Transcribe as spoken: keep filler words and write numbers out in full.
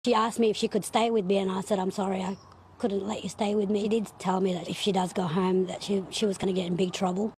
She asked me if she could stay with me, and I said, I'm sorry, I couldn't let you stay with me. She did tell me that if she does go home that she, she was going to get in big trouble.